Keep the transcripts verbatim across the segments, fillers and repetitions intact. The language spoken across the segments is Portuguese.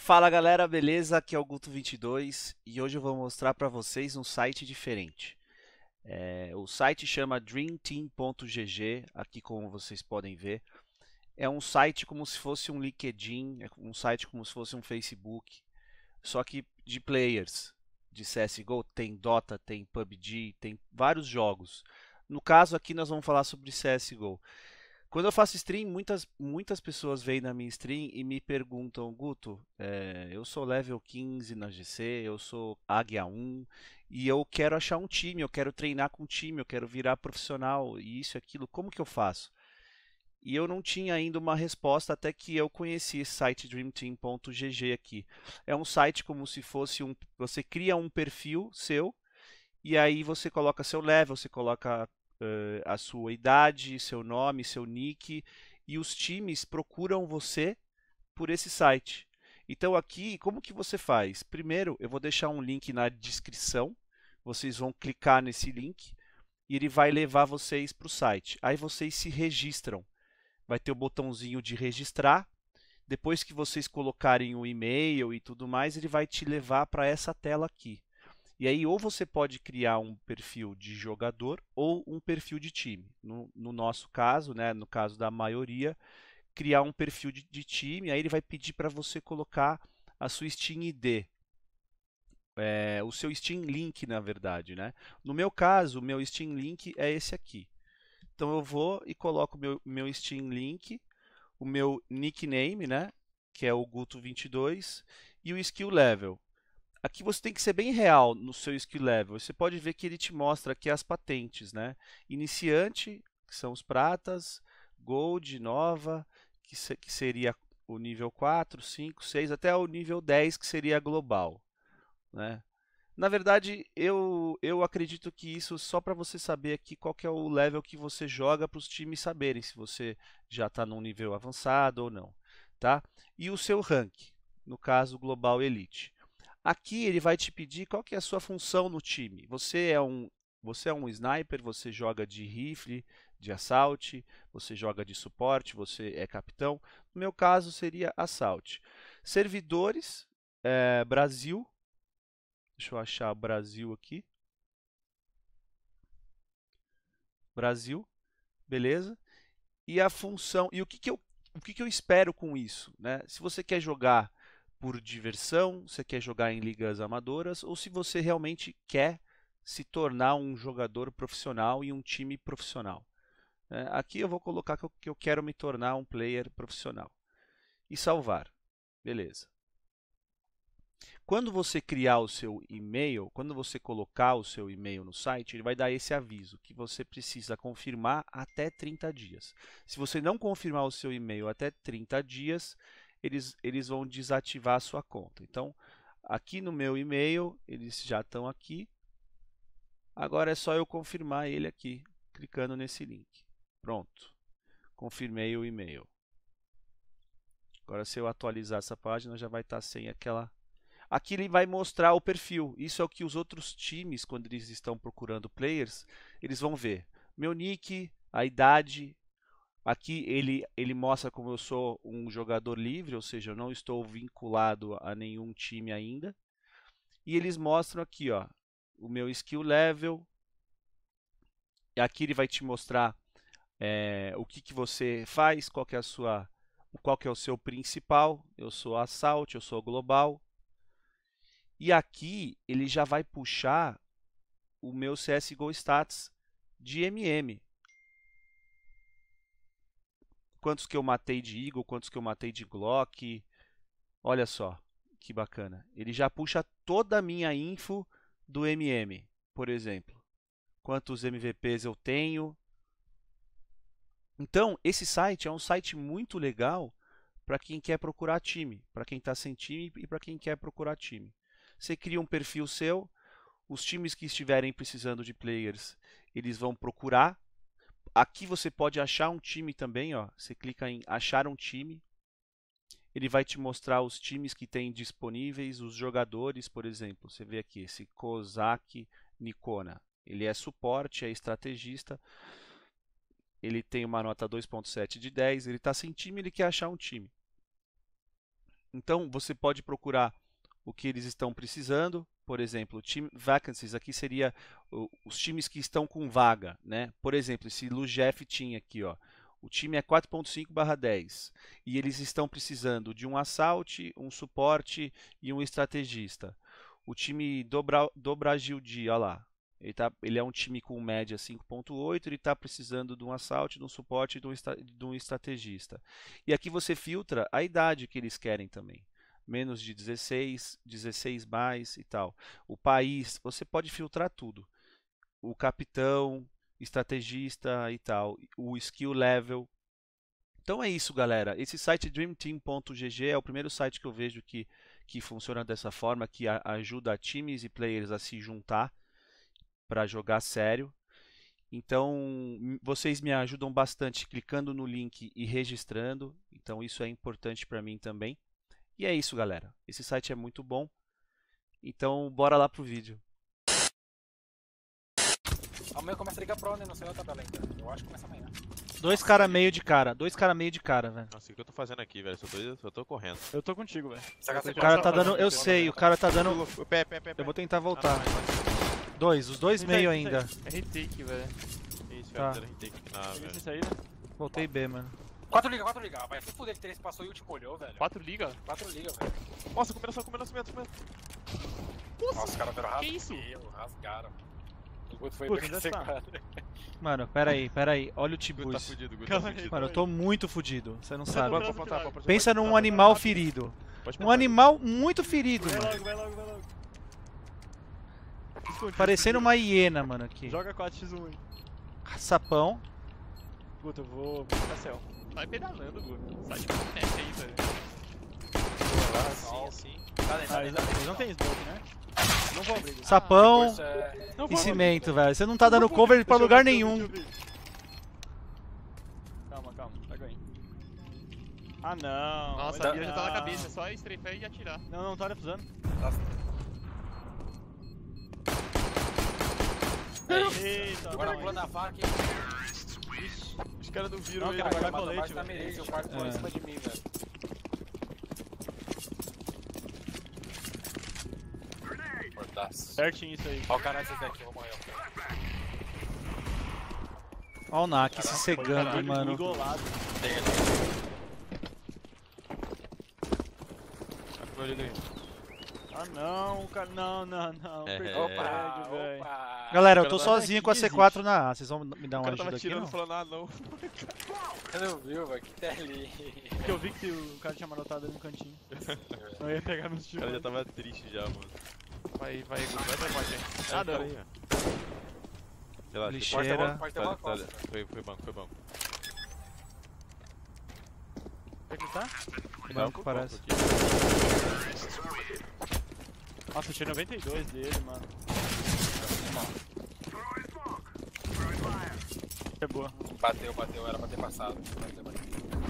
Fala galera, beleza? Aqui é o Guto vinte e dois e hoje eu vou mostrar para vocês um site diferente. É, o site chama dream team ponto g g, aqui como vocês podem ver. É um site como se fosse um LinkedIn, é um site como se fosse um Facebook, só que de players, de C S G O, tem Dota, tem P U B G, tem vários jogos. No caso aqui nós vamos falar sobre C S G O. Quando eu faço stream, muitas, muitas pessoas vêm na minha stream e me perguntam, Guto, é, eu sou level quinze na G C, eu sou Águia um e eu quero achar um time, eu quero treinar com um time, eu quero virar profissional e isso e aquilo, como que eu faço? E eu não tinha ainda uma resposta até que eu conheci esse site dream team ponto g g aqui. É um site como se fosse um, você cria um perfil seu e aí você coloca seu level, você coloca eh, a sua idade, seu nome, seu nick, e os times procuram você por esse site. Então aqui, como que você faz? Primeiro, eu vou deixar um link na descrição. Vocês vão clicar nesse link e ele vai levar vocês para o site. Aí vocês se registram. Vai ter o botãozinho de registrar. Depois que vocês colocarem o e-mail e tudo mais, ele vai te levar para essa tela aqui. E aí, ou você pode criar um perfil de jogador ou um perfil de time. No, no nosso caso, né, no caso da maioria, criar um perfil de, de time. Aí ele vai pedir para você colocar a sua Steam I D, é, o seu Steam Link, na verdade, né? No meu caso, o meu Steam Link é esse aqui. Então eu vou e coloco o meu, meu Steam Link, o meu nickname, né, que é o Guto vinte e dois, e o skill level. Aqui você tem que ser bem real no seu skill level. Você pode ver que ele te mostra aqui as patentes, né? Iniciante, que são os pratas, Gold, Nova, que, se, que seria o nível quatro, cinco, seis, até o nível dez, que seria global, né? Na verdade, eu, eu acredito que isso só para você saber aqui qual que é o level que você joga para os times saberem se você já está num nível avançado ou não, tá? E o seu rank, no caso Global Elite. Aqui ele vai te pedir qual que é a sua função no time. Você é um, você é um sniper, você joga de rifle, de assault, você joga de suporte, você é capitão. No meu caso seria assault. Servidores, é, Brasil. Deixa eu achar o Brasil aqui. Brasil, beleza? E a função, e o que, que eu, o que, que eu espero com isso, né? Se você quer jogar por diversão, você quer jogar em ligas amadoras, ou se você realmente quer se tornar um jogador profissional e um time profissional, né? Aqui eu vou colocar que eu, que eu quero me tornar um player profissional. E salvar. Beleza. Quando você criar o seu e-mail, quando você colocar o seu e-mail no site, ele vai dar esse aviso que você precisa confirmar até trinta dias. Se você não confirmar o seu e-mail até trinta dias, eles, eles vão desativar a sua conta. Então, aqui no meu e-mail, eles já estão aqui. Agora é só eu confirmar ele aqui, clicando nesse link. Pronto, confirmei o e-mail. Agora, se eu atualizar essa página, já vai estar sem aquela. Aqui ele vai mostrar o perfil. Isso é o que os outros times, quando eles estão procurando players, eles vão ver. Meu nick, a idade. Aqui ele, ele mostra como eu sou um jogador livre, ou seja, eu não estou vinculado a nenhum time ainda. E eles mostram aqui, ó, o meu skill level. E aqui ele vai te mostrar é, o que, que você faz, qual que é a sua, qual que é o seu principal. Eu sou Assault, eu sou global. E aqui ele já vai puxar o meu C S G O Stats de M M. Quantos que eu matei de Eagle, quantos que eu matei de Glock. Olha só, que bacana. Ele já puxa toda a minha info do M M, por exemplo. Quantos M V Ps eu tenho. Então, esse site é um site muito legal para quem quer procurar time, para quem está sem time e para quem quer procurar time. Você cria um perfil seu, os times que estiverem precisando de players, eles vão procurar. Aqui você pode achar um time também, ó. Você clica em achar um time. Ele vai te mostrar os times que tem disponíveis, os jogadores, por exemplo. Você vê aqui esse Kozak Nikona. Ele é suporte, é estrategista. Ele tem uma nota dois ponto sete de dez. Ele está sem time, ele quer achar um time. Então, você pode procurar o que eles estão precisando. Por exemplo, team vacancies aqui seria o, os times que estão com vaga, né? Por exemplo, esse Lugef tinha aqui, ó. O time é quatro ponto cinco barra dez e eles estão precisando de um assault, um suporte e um estrategista. O time do, Bra do Brasil D, olha lá. Ele, tá, ele é um time com média cinco ponto oito, ele está precisando de um assault, de um suporte e de um, de um estrategista. E aqui você filtra a idade que eles querem também. Menos de dezesseis, dezesseis mais e tal. O país, você pode filtrar tudo. O capitão, estrategista e tal. O skill level. Então é isso, galera. Esse site dream team ponto g g é o primeiro site que eu vejo que, que funciona dessa forma, que a, ajuda times e players a se juntar para jogar sério. Então, vocês me ajudam bastante clicando no link e registrando. Então, isso é importante para mim também. E é isso, galera. Esse site é muito bom. Então, bora lá pro vídeo. Amanhã começa a Liga Pro, né? Não sei a tabela ainda. Eu acho que começa amanhã. Dois cara meio de cara. Dois cara meio de cara, velho. Nossa, o que eu tô fazendo aqui, velho? Só tô, só tô correndo. Eu tô contigo, velho. O cara tá dando... Eu sei, o cara tá dando... Pé, pé, pé, pé. Eu vou tentar voltar. Dois, os dois meio ainda. É retake, velho. Isso, Tá. velho. Tem que ah, Sem velho. saída? Voltei B, mano. quatro liga, quatro liga. Vai se fuder que três passou e o te molhou, velho. quatro liga? quatro liga, velho. Nossa, combinação, combinação, combinação. Nossa, os caras deram rasgo. Que isso? Rasgaram. O Guto foi Puta, bem ainda secado. Mano, pera aí, pera aí. Olha o Guto tá Tibus. fudido, Guto tá Calma aí. fudido. Mano, eu tô muito fudido. Você não Você sabe. não Pode Pode apontar, pode Pensa apontar. num animal ferido. Pode Um apontar. animal muito ferido, Vai mano. logo, vai logo, vai logo. Esconde, Parecendo uma hiena, mano, aqui. Joga quatro por um aí. Sapão. Guto, eu vou, vou ficar céu. Vai pedalando, Guto. Sai de internet aí, velho. Sim, sim. Tá dentro, Ah, tá eles, dentro. eles não tem smoke, né? Não vou abrir. Sapão Força é- Não e vou abrir. cimento, velho. Você não tá dando Não vou cover abrir, pra deixa eu lugar ver, nenhum. deixa eu ver. Calma, calma, pega aí. Ah não. Nossa, olha- a mira já tá na Ah. cabeça, é só estrefar e atirar. Não, não, tá defusando. Eita, Agora calma pulando aí. a faca e... Os caras não viram Não, ele. cara, Agora vai mata colete, mais da velho. Merece, o quarto pulou É. em cima de mim, velho. Mordaço. Certinho isso aí. Olha o caralho desse daqui, eu vou morrer. Olha o Nak se cegando, Caralho, mano. engolado. Tem ele. Olha ele aí. Ah não, cara, não, não, não. É. Perdi o Opa, prédio, velho. opa. Galera, eu O tô cara tá sozinho aqui, com a C quatro na A. Vocês vão me dar O uma cara ajuda tava aqui, tirando não? falando, ah não. Você não viu, velho? Que tele. Porque eu vi que o cara tinha manotado ali no cantinho. Eu ia pegar nos O tiros. cara já tava triste já, mano. Vai, vai, Guto, vai pra bot aí. Ah, não. Relaxa. Lixeira. Pode ter uma- pode ter uma Tá, tá, costa. Foi, foi banco, foi banco. Quer clicar? Banco, parece. aqui. Nossa, eu tirei noventa e dois dele, mano. É boa. Bateu, bateu, era pra ter passado. Bateu, bateu.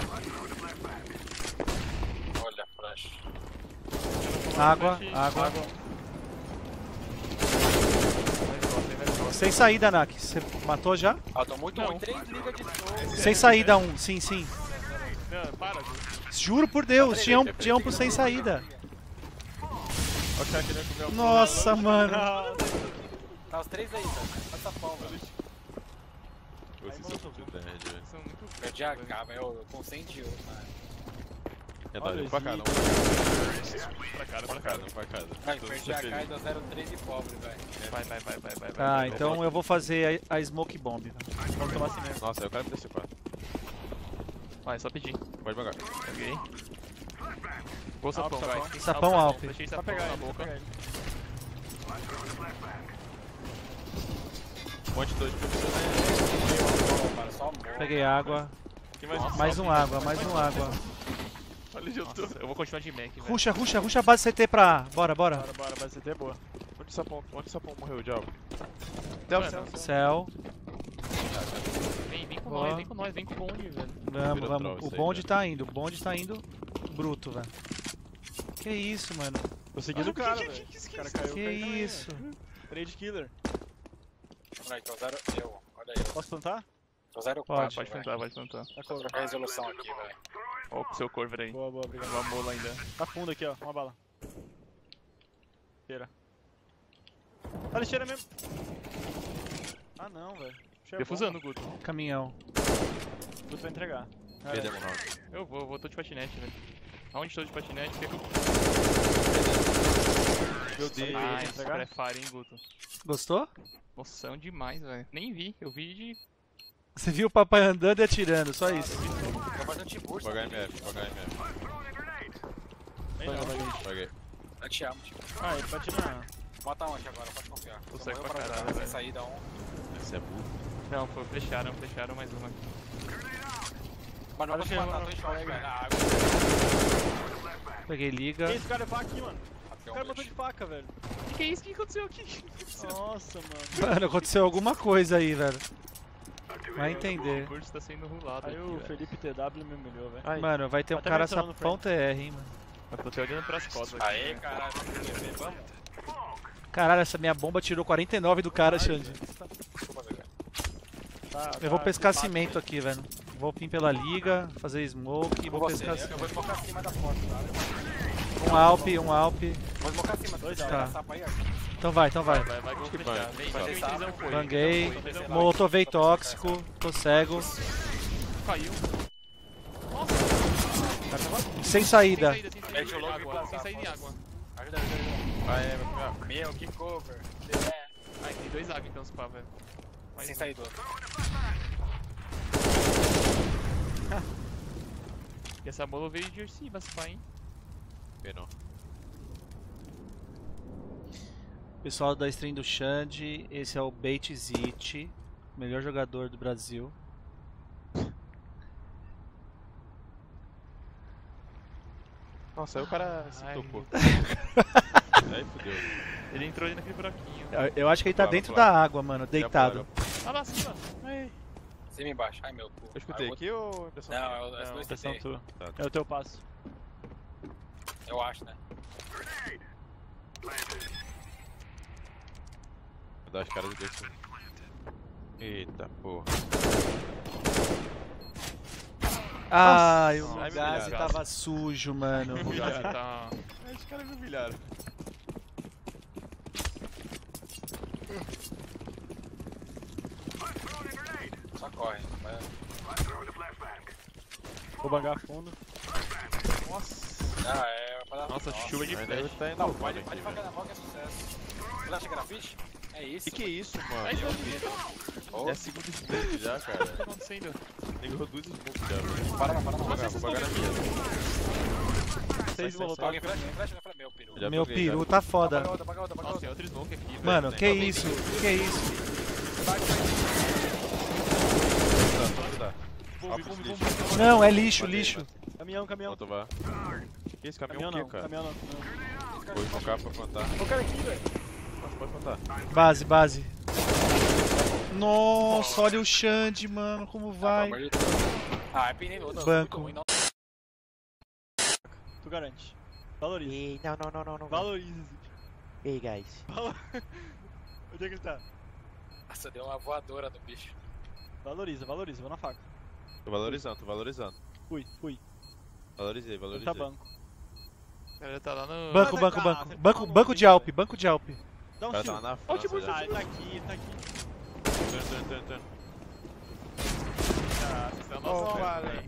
Olha a flash. Água, Flash, água. Sem saída, Nak. Você matou já? Ah, eu tô muito Não. ruim. Três ligas de novo. Sem saída um, sim, sim. Não, para, Guto. Juro por Deus, tinha um, tinha um por sem saída. Olha o cara querendo comer o Nossa, mano. Não, Tá os três aí, velho. Essa pau, velho. Vocês são muito dead, velho. São muito Perdi a K, velho. Eu tô sem de ouro, mano. É, tá, Olha não pra cá, não. pra cá, Pra pra cá, cá. não pra cá. Ai, Tô- perdi tô a K feliz. e dou zero três e pobre, velho. Vai, vai, vai, vai, vai. Ah, vai, então eu vou fazer a, a Smoke Bomb. velho. vamos tomar cimento. Nossa, aí o cara me deu C quatro. Vai, só pedir. Pode bangar. Peguei. Vou sapão, Alp, vai. sapão. Sapão, Alp. Deixei Só sapão pegar na ele, só boca. pegar ele. Ponte dois pra você. Cara, só amor. Peguei água. Tem mais um. Mais um água, mais um água. Olha onde eu tô. Nossa, eu vou continuar de Mac, velho. Ruxa, ruxa, ruxa a base C T pra A. Bora, bora. Bora, bora, vai ser boa. Onde o sapão, onde o sapão morreu, diabo? Mano, Céu, Céu. Vem, vem com Boa. nós, vem com nós, vem com o bonde, velho. Vamos, Virou vamos. troll O isso aí, bonde velho. tá indo, o bonde tá indo bruto, velho. Que isso, mano? Tô seguindo o cara, velho. O cara caiu. Que eu caí também, isso? velho. Trade killer. Aí, tô zero. Eu, olha aí. Posso plantar? Tô zero Pode, quatro, Pode velho. plantar, pode plantar. Tá Vou trocar a resolução aqui, velho. Ó o seu cover aí. Boa, boa, obrigado. Uma mola ainda. Tá fundo aqui, ó. Uma bala. Lixeira. Tá lixeira mesmo. Ah não, velho. Defusando, Guto. Caminhão. Guto vai entregar. Perdemos o round. Eu vou, eu vou, tô de patinete, velho. Aonde tô de patinete, pegou. Meu Deus, Ai, esse cara é fire, hein, Guto. Gostou? Noção demais, velho. Nem vi, eu vi de. Você viu o papai andando e atirando, só isso. Vou fazer um T-Burst. H M F, H M F. Vem não, vai vir. Paguei. Eu te amo, tio. Ah, ele pode tirar. Bota onde agora? Pode confiar. Tô Só seco morreu pra pra caralho, sem velho. saída um. Esse é burro. Não, foi, flecharam, flecharam mais uma. Mas não Olha posso que matar, eu- tô em choque, velho. Ah, Peguei liga. Que isso, o cara levar aqui, mano. até O um cara botou bicho. de faca, velho. Que que é isso? O que aconteceu aqui? Nossa, mano. Mano, aconteceu alguma coisa aí, velho. Vai entender. O curso tá sendo rolado Aí aqui, o velho. Felipe T W me humilhou, velho. Ai, Mano, vai ter um Até cara mencionou no sapão T R, hein, mano. eu tô até olhando pras costas aqui. Aê, né? caralho. Vamos? Caralho, essa minha bomba tirou quarenta e nove do cara, Xande. Desculpa, velho. Tá, Eu vou tá pescar de faca. cimento aqui, velho. Vou vir pela liga, fazer smoke e Com vou você, pescar eu cimento. vou smocar acima da porta, tá? Um alp, um alp. Vou smocar acima, Dois dois tá. a sapa aí, ó. Então vai, então vai. Vai, vai, que eu vou que fechar. vai. Vem, Vai. vem, visão foi. Banguei. Visão foi, visão foi. Molovei tóxico, tô cego. Caiu. Sem saída. Sem saída, sem saída. Mete o logo e Água, planta, sem saída em foda-se. água. Ajuda, ajuda, ajuda. Ah, é, vai pegar. Meu, que cover. É, Ai, tem dois águas então, se pá, velho. Mais sem um. sair do outro. E essa bola veio de Ursiva, se pá, hein? Vê não. Pessoal da stream do Xande, esse é o Bait Zit, melhor jogador do Brasil. Nossa, aí o cara se Ai. tocou. Aí fudeu. Ele entrou ali naquele buraquinho. Eu- Eu acho que ele tá Pulava, dentro pulava. da água, mano, deitado. Ah lá, acima. Ai. Cima e embaixo. Ai, meu cu. Eu escutei Ai, aqui ou impressão Não, minha? é o S Não, dois Atenção T T. tua. Tá, tá. É o teu passo. Eu acho, né? Vou dar as caras do dois. Eita porra. Ai, o Ai, Gazi humilhado. tava sujo, mano. O Gazi tá. Ai, os caras me humilharam. Só corre. Vai. Vou bangar fundo. Ah, é. Vai dar... Nossa, chuva de Ainda flash. tá indo Não, no pode, aqui, pode velho. fazer na mão que é sucesso. Você acha grafite? É isso. Que que é isso, mano? Ai, É Ô, a segunda smoke já, cara. O que tá acontecendo? Pegou duas smokes já, velho. para, para, Vou para. pagar, vou pagar na minha. Seis sai, voltou. Alguém flash, alguém flash, eu falei, meu peru. Já Meu buguei, peru já. tá Apaga foda. outra, apaga outra, apaga Nossa, tem outra. outro smoke aqui, velho. Mano, Tem que alguém. isso? Que isso? Tá, tá. Bombe, Alpha bombe, lixo. bombe. Não, é lixo, Matei, lixo. matei. Caminhão, caminhão. Pronto, vá. Que esse caminhão, Caminhão o não, quê, cara? caminhão não. caminhão. Vou invocar pra plantar. O cara aqui, velho. Nossa, pode plantar. Base, base. Nossa, olha o Xande, mano, como vai. Pelo amor de Deus. Ah, é pneu outro. Banco. Muito ruim, não. Tu garante. Valoriza. Ei, não, não, não, não, não. Valoriza, Zid. Ei, guys. Valo- Onde é que ele tá? Nossa, deu uma voadora no bicho. Valoriza, valoriza. Vou na faca. Tô valorizando, tô valorizando. Fui, fui. Valorizei, Ele valorizei. tá banco. O cara tá lá no. Banco, banco, banco. Banco, banco de Alp, banco de Alp. Dá O um cara tá lá shield. na Ó o França tipo já. Ah, ele tá aqui, ele tá aqui. Turn, turn, turn, turn. Ah, vocês estão Oh, nossa, vale. velho.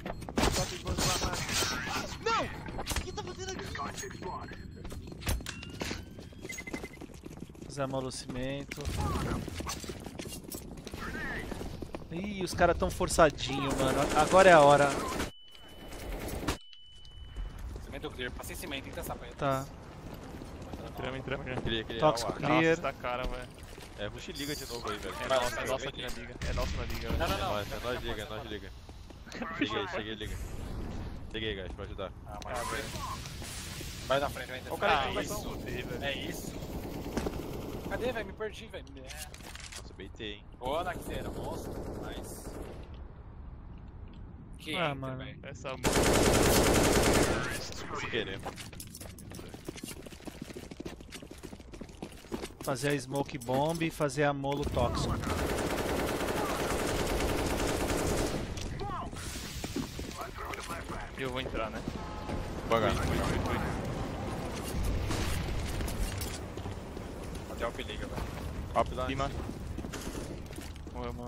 Fazer amolecimento. Ih, os caras tão forçadinho, mano. Agora é a hora. Cimento clear. Passei cimento, tenta essa pra ele. Tá. Entramos, entramos. já. Queria, queria. Tóxico ao ar. clear. Nossa, tá cara, velho. É, Rush liga de novo aí, velho. É Vai, nossa, vai, é nossa vai, aqui na vai. liga. É nossa na liga, Não, velho. não, não. Nós, é nós liga, é nós liga. Cheguei, cheguei, liga. Cheguei, guys, pra ajudar. Ah, mas... Vai na frente, vai Ó, o cara Ah, aqui, isso, velho. É isso. Cadê, velho? Me perdi, velho. É. Nossa, beitei, hein. Boa, Naxera, monstro. Mas... Que Ah, enter, mano. velho. Essa Se querer. Fazer a smoke bomb e fazer a molo tóxico. E Eu vou entrar, né? Devagar. Fui, fui, fui, fui. Até o que liga, velho. Up lá. Cima. Morreu, morreu.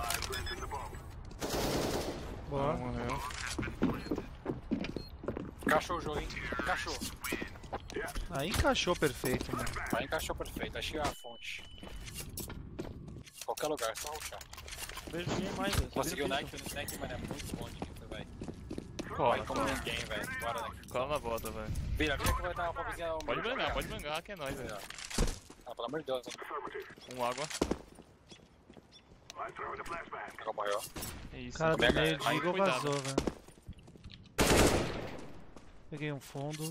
Boa. Morreu. Encaixou o jogo, hein? Encaixou. Aí encaixou perfeito, mano. Aí encaixou perfeito. Achei a fonte. Qualquer lugar, só rushar. Vejo ninguém mais, velho. Conseguiu o Nike, o Nike, mano, é muito bom de quinta, velho. Cola, Vai como ninguém, velho. Bora, Nike. cola na bota, velho. Vira, vira que vai dar uma pobrezinha. Pode bangar, pode bangar, que é nóis, velho. Ah, pelo amor de Deus, hein? Um água. Pegou o maior. É isso. Cara do Pega, meio aí, Deagle cuidado. vazou, velho. Peguei um fundo.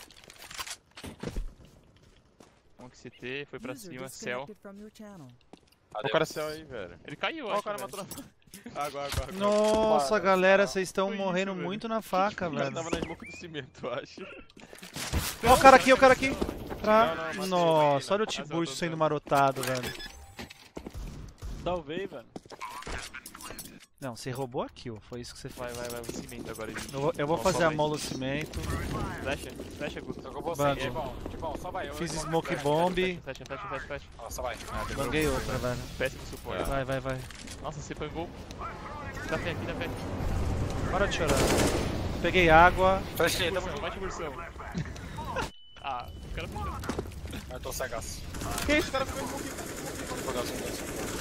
Um que C T, foi pra User cima, céu. disconnected from your channel. Olha o cara céu aí, velho. Ele caiu, Ó, acho, o cara velho. matou na... Água, água, água. Nossa, Para, galera, para. vocês estão Foi morrendo isso, velho. muito na faca, O cara velho. tava na smoke do cimento, eu acho. Ó o cara aqui, ó o cara aqui. Pra... Não, não, matei, Nossa, olha o matei. Tiburcio Mas eu tô sendo dando. marotado, velho. Salvei, velho. Não, você roubou a kill, foi isso que você Vai, fez. vai, vai, o cimento agora. Ele... Eu vou, eu vou Vamos fazer a salvar mola cimento. Flecha, flecha, Guto. Tô com você, Banco. Tibão. Tibão, só vai. eu- Fiz eu- smoke eu- bomb. Flecha, flecha, flecha, flecha. Ó, só vai. Ah, demorou. Banguei outra, velho. Péssimo suporte. Vai, vai, vai. Nossa, você pegou. Dá pé aqui, dá pé. Para de chorar. Peguei água. Flechei, tamo Bursão, junto. bate bursão. Ah, o cara foi. Eu tô cegaço. Que isso, o cara ficou smoke. Vou pegar o segundo.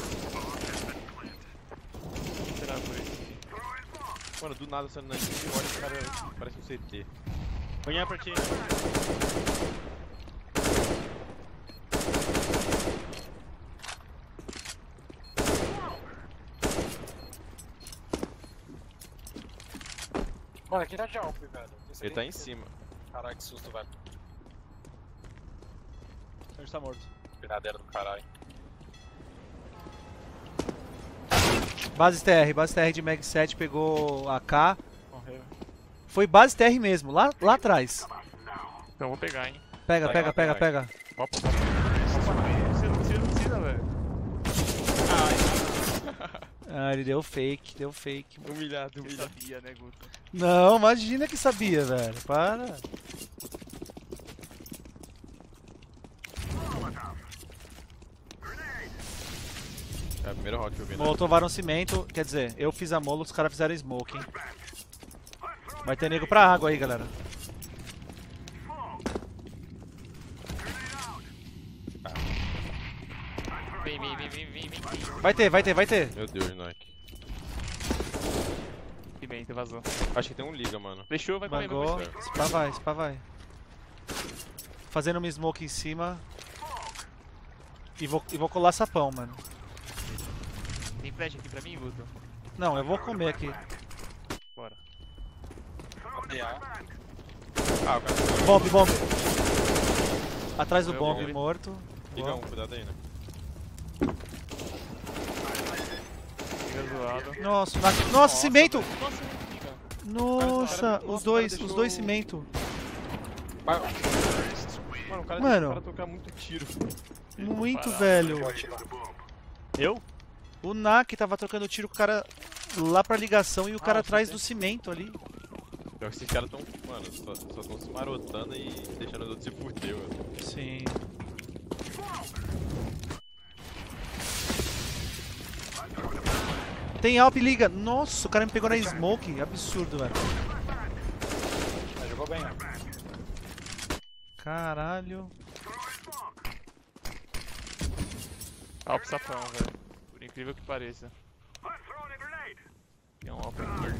Será por isso? Mano, do nada saindo na smoke e olha o cara parece um C T. Banhar pra ti. Mano, aqui tá de Alp, velho. Esse Ele aqui- tá em cima. Caralho, que susto, velho. A gente tá morto. Pinadeira do caralho. Base T R, base T R de Mag sete pegou a K. Morreu. Foi base T R mesmo, lá, lá atrás. Então eu vou pegar, hein. Pega, Vai, pega, vai, pega, vai. pega. Opa, opa. Você não precisa, não precisa, velho. Ah, ele deu fake, deu fake. Humilhado, Ele humilhado. sabia, né, Guto? Não, imagina que sabia, velho. Para. É a primeira round que eu vi, né? Molotovaram cimento, quer dizer, eu fiz a molo, os caras fizeram smoke, hein. Vai ter nego pra água aí, galera. Vem, vem, vem, vem, vem, vem. Vai ter, vai ter, vai ter. Meu Deus, Nike. Cimento, vazou. Acho que tem um liga, mano. Fechou, vai correr, vai Bangou. correr. Spa vai, spa vai. Fazendo uma smoke em cima. E vou, e vou colar sapão, mano. Tem flash aqui pra mim, Guto? Não, eu vou comer aqui. Bora. Tem A. Ah, o cara Bomb, bomb. Atrás do Eu bomb vou. morto. liga um, cuidado aí, né? Fica zoado. Nossa, na... Nossa, cimento! Nossa, fica. Nossa, os dois, deixou- os dois cimento. Vai, Mano, o cara, Mano. o cara tocar muito tiro. Muito, Parado. velho. vou atirar. Eu? O Nak tava trocando tiro com o cara lá pra ligação e o cara Ah, atrás sim. do cimento ali. Pior que esses caras tão, mano, só, só tão se marotando e deixando os outros se fuder, mano. Sim. Tem Alp liga. Nossa, o cara me pegou na smoke. Absurdo, velho. Mas jogou bem, né? Caralho. Alp safão, velho. Por incrível que pareça. Tem um Alp aqui.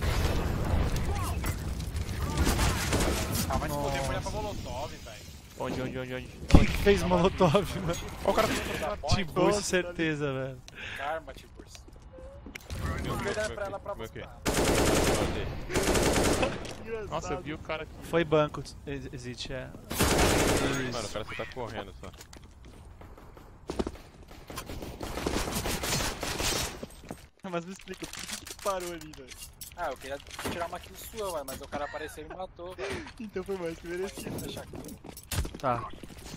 Ah, vai se foder, mulher pra Molotov, velho. Onde, onde, onde, onde? Quem fez molotov, mano? Ó, o cara Tiburcio, certeza, velho. Karma, Tiburs. Eu queria dar pra ela pra Meu quê? buscar. Nossa, eu vi o cara aqui. Foi banco, ex- existe, é. Mano, o cara só tá correndo só. Mas me explica, por que que tu parou ali, velho? Ah, eu queria tirar uma kill sua, velho, mas o cara apareceu e me matou, velho. Então foi mais que merecido. Vou deixar aqui. Tá.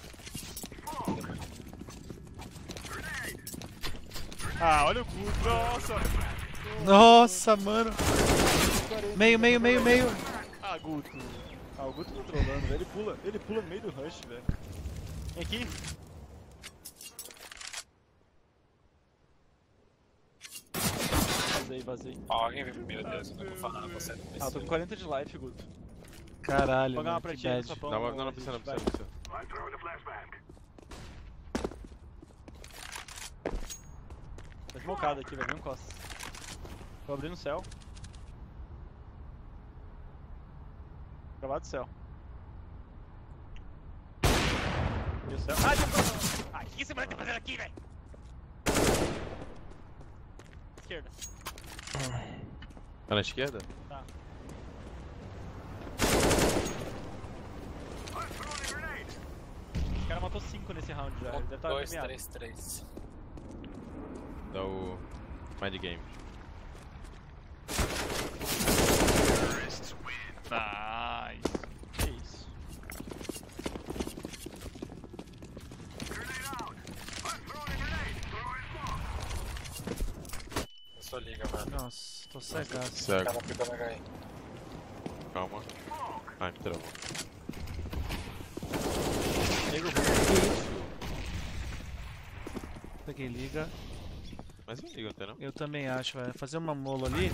Ah, olha o Guto, nossa! Nossa, mano. Meio, meio, meio, meio. Ah, Guto. Ah, o Guto tá trolando, velho. Ele pula, ele pula no meio do rush, velho. Vem aqui. Vazei, vazei. Ó, alguém vem. Meu Deus, eu não vou falar você. Ah, eu tô com quarenta de life, Guto. Caralho, Vou ganhar uma mano, que pratinha no bad. sapão. Não, não, não precisa, não precisa, não precisa. Tá smocado aqui, velho. Não encosta. Vou abrir no céu. Acabado do céu. E o céu. Ah, tem um... Ah, o que esse moleque tá fazendo aqui, velho? Esquerda. Tá na esquerda? Tá. O cara matou cinco nesse round já. Ele deve estar dois, premiado. três, três. Dá o Mind Game. Nice. Que isso? Eu sou liga, mano. Nossa, tô cegado. Cego. Tava pegando H I. Calma. Ai, me travou. Peguei liga. Mas não liga até não. Eu também acho, vai fazer uma molo ali.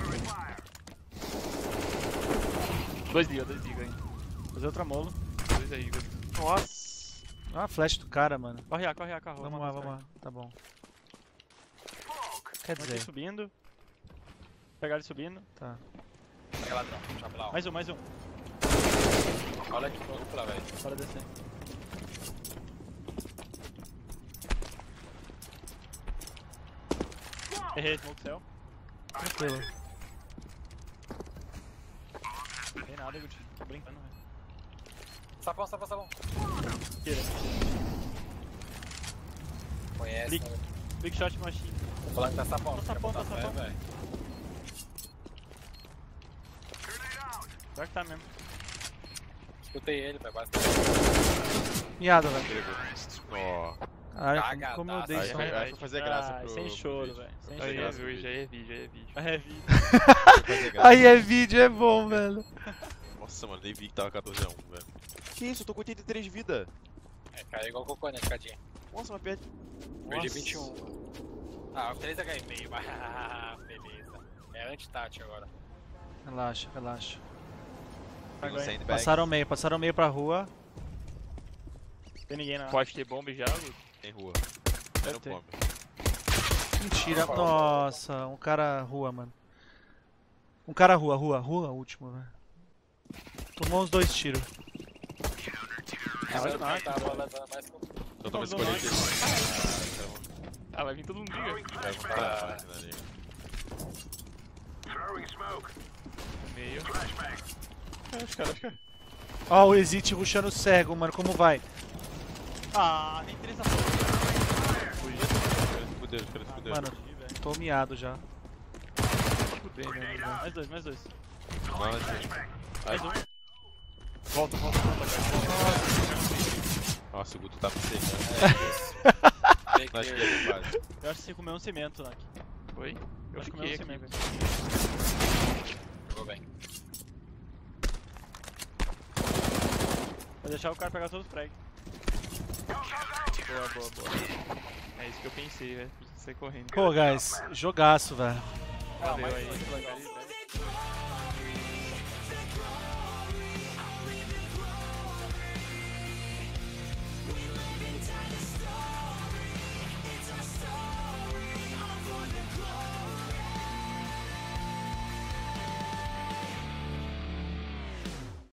Dois liga, dois liga ainda. Fazer outra molo. Dois aí, Guto. Nossa! Olha a flash do cara, mano. Corre A, corre A, carro. Vamos lá, vamos lá. Tá bom. Quer Aqui dizer, subindo. Pegar ele subindo. tá. Pega ladrão, deixa eu lá. Mais um, mais um. Olha aqui, dupla, velho. Bora descer. Errei, smoke céu. Tranquilo. Não tem nada, Guti. Tô brincando, velho. Sapão, sapão, sapão. Tira. Conhece, Big, né? big shot machine. Tô falando que tá sapão. Tá quer sapão, botar tá fé, sapão. velho. Pior que tá mesmo. Escutei ele, vai quase. Miado, velho. Ó. Caralho, Cagadaço. como eu dei Aí som. vai, aí vai fazer graça Ah, pro. sem pro choro, vídeo. velho. Sem Vai Aí fazer é choro. graça pro vídeo, vídeo. aí é vídeo, aí é vídeo. É vida. Vai fazer graça. Aí é vídeo, é bom, velho. Nossa, mano, nem vi que tava quatorze a um, velho. Que isso? Eu tô com oitenta e três de vida. É, caiu igual cocô, né, cadinha? Nossa, mas perde. Perdi Nossa. vinte e um. Ah, três H I meio. Ah, beleza. É anti-tat agora. Relaxa, relaxa. Tem um Agora, sandbag. Passaram meio, passaram meio pra rua. Tem ninguém na. Pode ter bomba já, Guto? Tem rua. Deve É no ter. bomb. Mentira. Nossa, um cara rua, mano. Um cara rua, rua, rua, último, velho. Tomou uns dois tiros. Ah, vai eu tomar, tava balançando mais com Então tava Não, não, escolhendo aqui. Ah, vai vir todo mundo liga. Vai voltar na máquina ali. No meio. É, os caras, os caras. Ó, o Exit rushando cego, mano. Como vai? Ah, nem três a porra. Os caras se fuderam, os caras se fuderam. Mano, tô miado já. Fudei, né? Mais dois, mais dois. Nossa, Mais um. Volta, volta, volta, cara. nossa, o Guto tá me secando. Bem Na clear. esquerda, quase. Eu acho que você comeu um cimento, Nak. Foi? Eu Eu acho que comeu fiquei um aqui. cimento. Jogou bem. Vou deixar o cara pegar todos os frags. Boa, boa, boa. É isso que eu pensei, velho. Sair correndo. Pô, guys, jogaço, velho. Valeu mais aí. dois, legal.